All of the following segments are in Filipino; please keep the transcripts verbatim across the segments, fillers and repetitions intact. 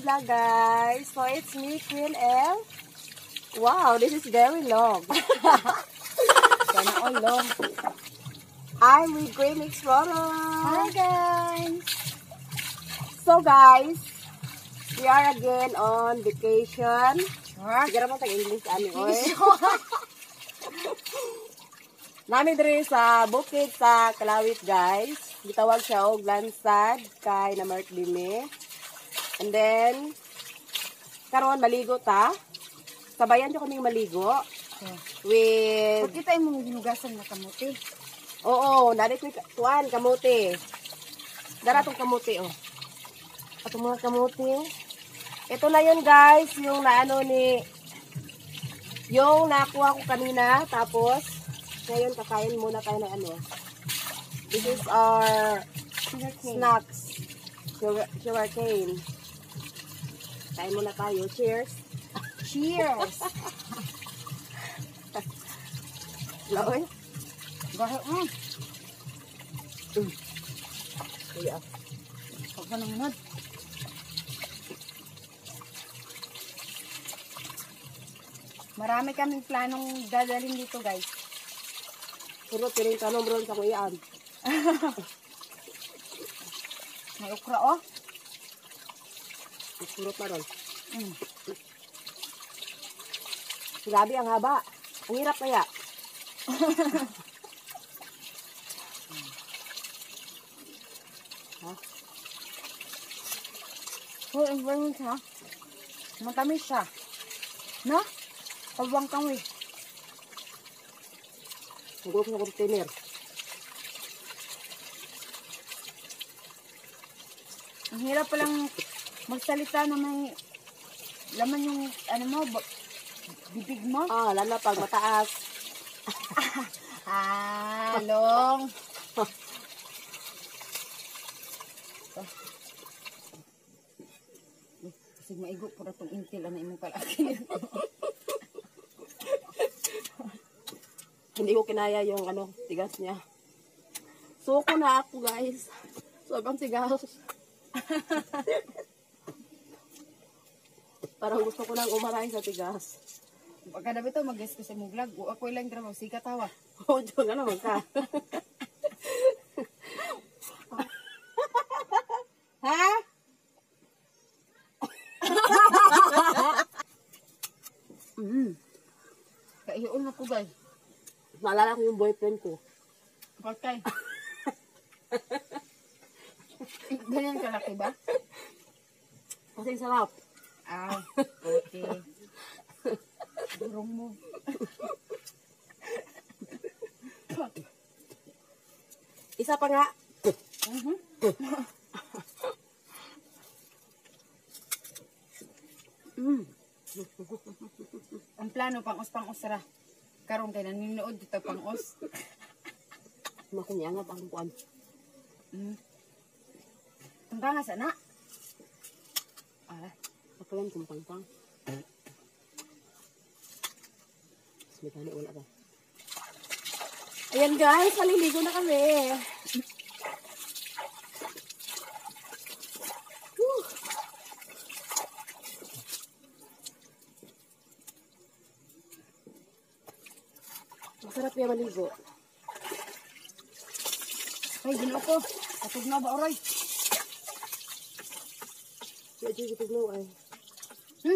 vlog, guys. So, it's me, Queen L. Wow, this is very long. Sana all long. I'm with Green Explorer. Hi, guys. So, guys, we are again on vacation. Sure. Sigara mo tag-English, ano, oy. Nami diri sa bukid sa Kalawit, guys. Gitawag siya og Lansad kay na Mark Dime. And then karon maligo ta. Sabayan jud kaming maligo. Okay. With Pag kita imong ginugasan na kamuti. oo, nari ko tuan kamuti. Dara tong kamuti oh. Atong mga kamuti. Ito na yun, guys, yung naano ni yung nakuha ko kanina, tapos ngayon kakain muna tayo ng ano. This is our snacks. Sugar, sugar cane. Kain muna tayo. Cheers. Cheers. Loy. Gahe mo. Mm. Kaya. Pag ka namunod. Marami kaming planong dadalhin dito, guys. Puro piring tanong bro sa kuyaan. May okra, oh. Puro pa ron. Mm. Grabe ang haba. Ang hirap kaya. Ha? Oh, ang bangon siya. Matamis siya. No? Pabang kang eh. Nagulok sa container. Ang hirap palang magsalita na may laman yung ano mo, bibig mo. Ah, lalo pag mataas. Ah, long. Kasi maigo po na itong intil na imong kalaki. Hindi ko kinaya yung ano, tigas niya. Suko na ako, guys. Sobrang tigas. Parang gusto ko nang umaray sa tigas. Pagkadabi ito, mag-guess ko sa mong vlog. O ako ilang trabaho, sikat tawa. Oo, dyan ka naman ka. Ha? Mm. Kaiyon ako, guys. Naalala ko yung boyfriend ko. Okay. Ganyan kalaki ba? Kasi sarap. Ah, okay. Durong mo. Isa pa nga. Uh-huh. Mm. Ang plano, pang-os-pang-os ra. Karon kay nanonood dito pang-os. Makunyangat ang kuwan. Mm. Tungka nga sana. Ah, ako yan kung pangpang. Smitani, wala ba? Ayan guys, maliligo na kami. Whew. Masarap yung maligo. Ay, ginoo ko. Katog na ba, oray? Medyo gitugnaw ay. Hmm.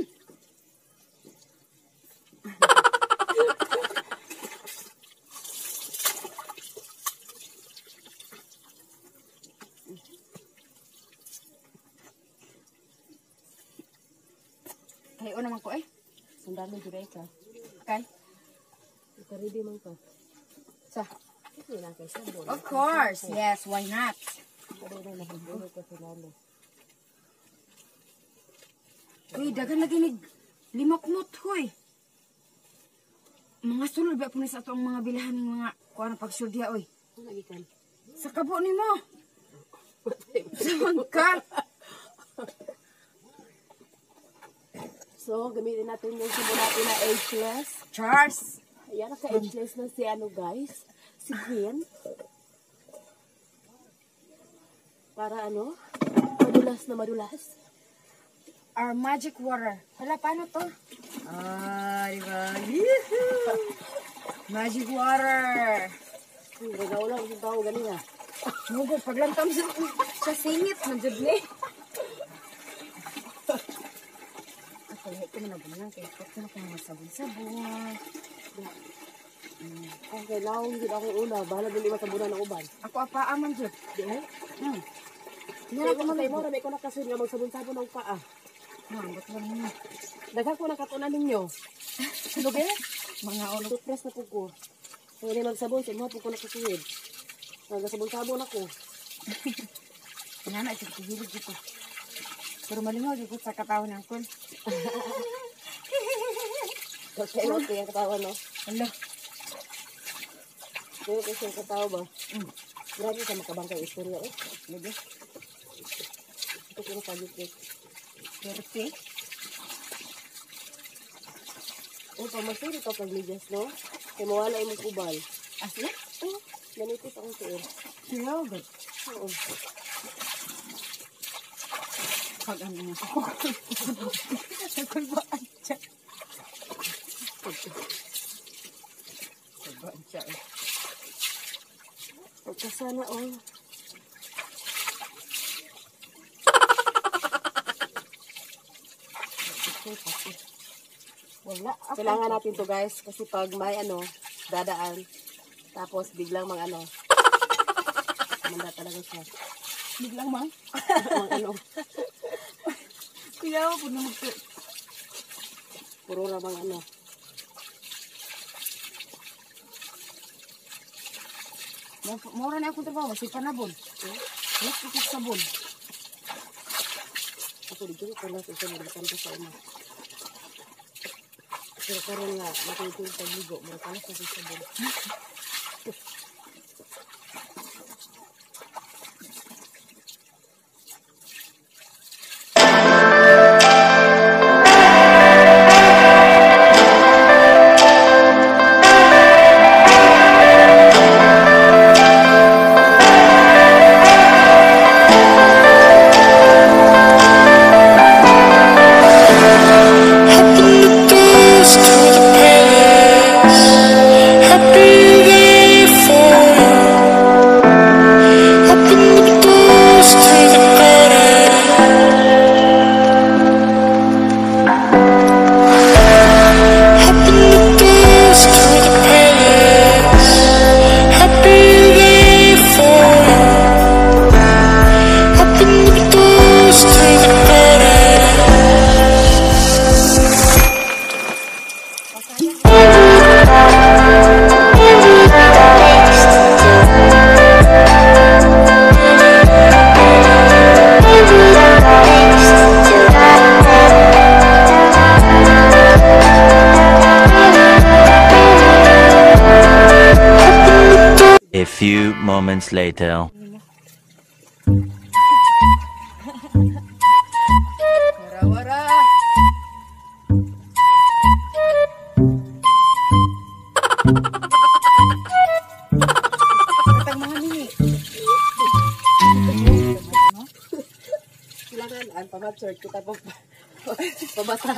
Kayo naman ko eh. Sandali direct ka. Okay. Ikaridi man ka. Sa? Hindi na kayo sabon. Of course. Yes, why not? Pero na nahulog ka sa lalo. Uy, dagan lagi nig lima kumot, huy. Mga sulod ba po sa itong mga bilahan ng mga kuha na pagsurdiya, uy. Ano lagi kan? Sa kabo ni mo. Saan ka? So, gamitin natin yung subo natin na ageless. Charles. Ayan, naka-ageless na si ano guys. Si Queen. Para ano, madulas na madulas. our magic water. Hala, paano to? Ah, di ba? Yee-hoo! Magic water. Nagaw lang yung tao ganina. Mugo, paglantam sa, sa singit, nandiyan ni. Ako, lahat ko na nabunan. Kaya ito na kung mga sabon-sabon. Okay, now, hindi ako una. Bahala din lima sa bulan ng uban. Ako apa aman dyan. Di ay? Hmm. Kaya ko matay mo, may ko nakasun nga magsabon-sabon ng paa. Ha, ba't lang niya? Daghang ko ng katunan ninyo. Lugi? Mga ulo. Toothbrush na po ko. Kaya hindi magsabon, sa mga po ko nakasuwid. Nagasabon-sabon ako. Nga na, ito kihilid dito. Pero malingaw, di ko sa katawan ng kun. Okay, okay, ang katawa, no? Hala. Kaya kasi ang katawa ba? Mm. Grabe sa makabangkay istorya, eh. Lagi. Ito ko na pagit, eh. Perte. Oh, pamasiri ka pag ligas, no? Kaya mawala yung mag-ubal. Asli? Oh, ganito sa akong siir. Siraw, gud. Oo. Pag ano niya sa kukul. Nakulbaan siya. Kulbaan siya eh. Pagkasana, oh. Wala. Kailangan natin to guys kasi pag may ano, dadaan, tapos biglang mang ano, manda talaga siya. Biglang mang. Mang ano, Kuya ako po na mag- puro na mang ano. Mura na akong trabaho. Kasi panabon. Eh? Wala ko sa sabon. Ako dito ko lang sa mga ko sa uma. Pero karon nga, natutulog sa ligo, mga kalas na sa sabon. A few moments later. Wara-wara. Matang mga nini. Kailangan, ang pamatsort kita po, pabata.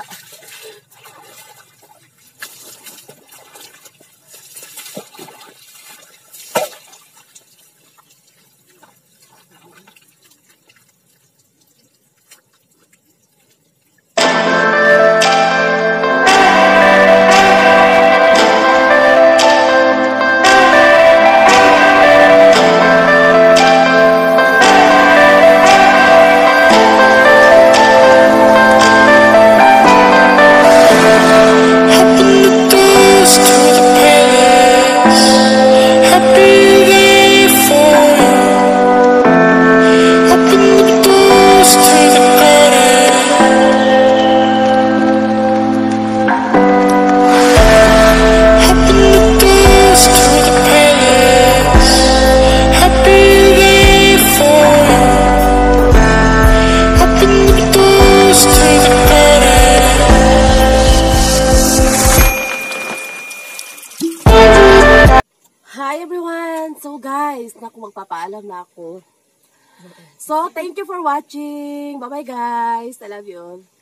Hi everyone! So guys, naku magpapaalam na ako. So, thank you for watching. Bye-bye guys. I love you all.